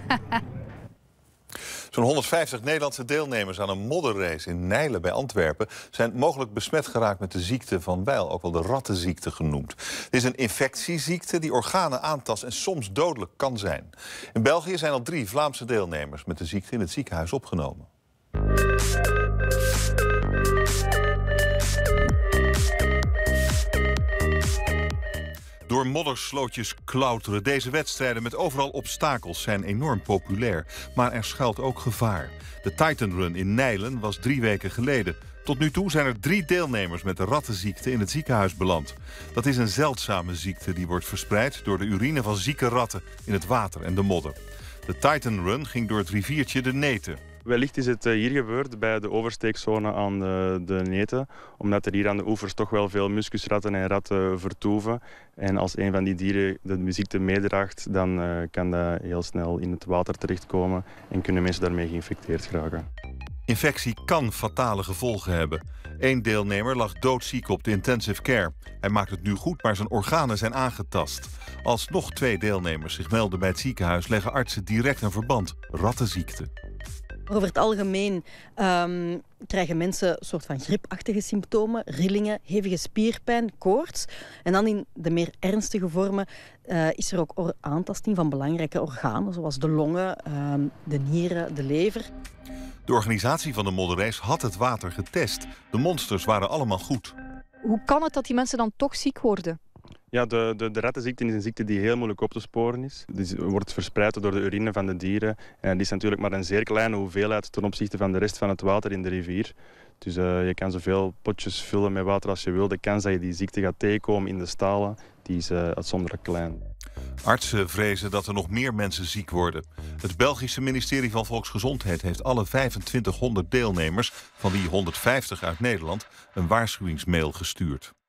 Zo'n 150 Nederlandse deelnemers aan een modderrace in Nijlen bij Antwerpen zijn mogelijk besmet geraakt met de ziekte van Weil, ook wel de rattenziekte genoemd. Het is een infectieziekte die organen aantast en soms dodelijk kan zijn. In België zijn al 3 Vlaamse deelnemers met de ziekte in het ziekenhuis opgenomen. Door modderslootjes klauteren. Deze wedstrijden met overal obstakels zijn enorm populair. Maar er schuilt ook gevaar. De Titan Run in Nijlen was 3 weken geleden. Tot nu toe zijn er 3 deelnemers met de rattenziekte in het ziekenhuis beland. Dat is een zeldzame ziekte die wordt verspreid door de urine van zieke ratten in het water en de modder. De Titan Run ging door het riviertje de Neten. Wellicht is het hier gebeurd bij de oversteekzone aan de Neten, omdat er hier aan de oevers toch wel veel muskusratten en ratten vertoeven. En als een van die dieren de ziekte meedraagt, dan kan dat heel snel in het water terechtkomen en kunnen mensen daarmee geïnfecteerd raken. Infectie kan fatale gevolgen hebben. 1 deelnemer lag doodziek op de intensive care. Hij maakt het nu goed, maar zijn organen zijn aangetast. Als nog 2 deelnemers zich melden bij het ziekenhuis, leggen artsen direct een verband: rattenziekte. Over het algemeen krijgen mensen een soort van griepachtige symptomen, rillingen, hevige spierpijn, koorts. En dan in de meer ernstige vormen is er ook aantasting van belangrijke organen, zoals de longen, de nieren, de lever. De organisatie van de modderrace had het water getest. De monsters waren allemaal goed. Hoe kan het dat die mensen dan toch ziek worden? Ja, de rattenziekte is een ziekte die heel moeilijk op te sporen is. Die wordt verspreid door de urine van de dieren. En die is natuurlijk maar een zeer kleine hoeveelheid ten opzichte van de rest van het water in de rivier. Dus je kan zoveel potjes vullen met water als je wil. De kans dat je die ziekte gaat tegenkomen in de stalen, die is uitzonderlijk klein. Artsen vrezen dat er nog meer mensen ziek worden. Het Belgische ministerie van Volksgezondheid heeft alle 2500 deelnemers, van wie 150 uit Nederland, een waarschuwingsmail gestuurd.